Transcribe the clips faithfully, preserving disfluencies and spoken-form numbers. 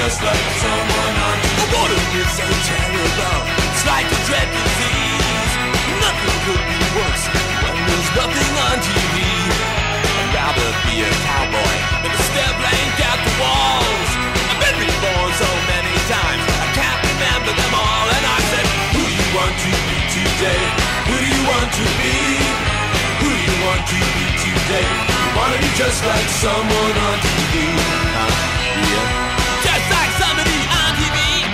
just like someone on T V. The water is so terrible, it's like a dread disease. Nothing could be worse when there's nothing on T V. I'd rather be a cowboy than to stare blank at the walls. I've been reborn so many times, I can't remember them all. And I said, who do you want to be today? Who do you want to be? Who do you want to be today? You wanna be just like someone on T V. Huh? Yeah. Just like somebody on T V.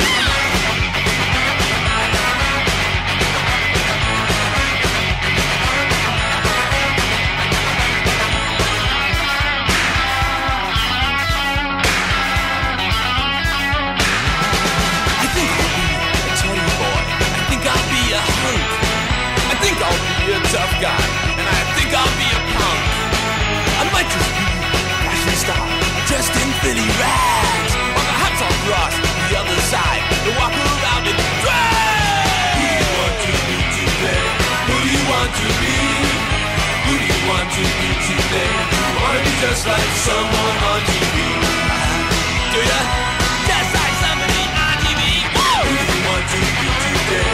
I think I'll be a teddy boy. I think I'll be a hunk. I think I'll be a tough guy. And I think I'll be a punk. I might just be a fashion star, dressed in Philly rags. Or perhaps I'll cross the other side and walk around in drag. Who do you want to be today? Who do you want to be? Who do you want to be today? You wanna be just like someone on T V. Do ya? Just like somebody on T V. Woo! Who do you want to be today?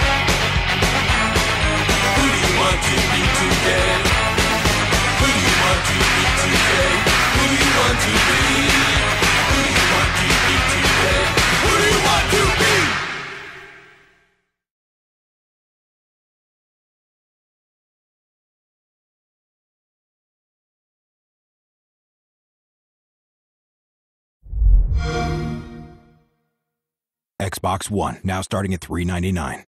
Who do you want to be today? Who do you want to be today? Who do you want to be? Who do you want to be today? Who do you want to be? Xbox One, now starting at three ninety-nine.